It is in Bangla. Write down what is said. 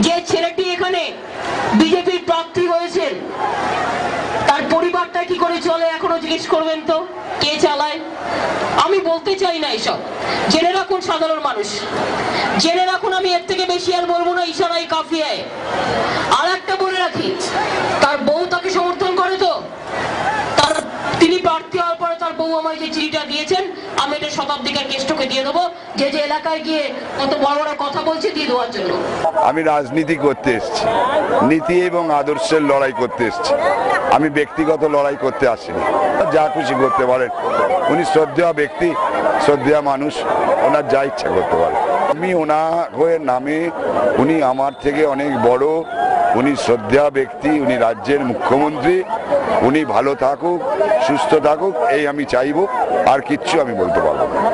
যে ছেলেটি এখানে বিজেপির প্রার্থী হয়েছেন তার পরিবারটা কি করে চলে এখনো জিজ্ঞেস করবেন তো, কে চালায়? আমি বলতে চাই না এসব, জেনে রাখুন সাধারণ মানুষ, জেনে রাখুন। আমি এর থেকে বেশি আর বলবো না, ইশারায় কাফিয়ায়। আর একটা বলে রাখি, তার বউ তাকে সমর্থন করে তো, তিনি প্রার্থী হওয়ার পরে তার বউ আমায় যে চিঠিটা দিয়েছেন, আমি এটা শতাব্দীকার কেষ্টকে দিয়ে দেবো, যে যে এলাকায় গিয়ে কত বড় বড় কথা বলছে দিয়ে দেওয়ার জন্য। আমি রাজনীতি করতে এসেছি, নীতি এবং আদর্শের লড়াই করতে এসেছি, আমি ব্যক্তিগত লড়াই করতে আসিনি। যা খুশি করতে পারেন, উনি শ্রদ্ধেয় ব্যক্তি, শ্রদ্ধেয় মানুষ, ওনার যা ইচ্ছা করতে পারে। আমি ওনার হয়ে নামে, উনি আমার থেকে অনেক বড়, উনি শ্রদ্ধেয় ব্যক্তি, উনি রাজ্যের মুখ্যমন্ত্রী, উনি ভালো থাকুক, সুস্থ থাকুক, এই আমি চাইবো, আর কিচ্ছু আমি বলতে পারবো না।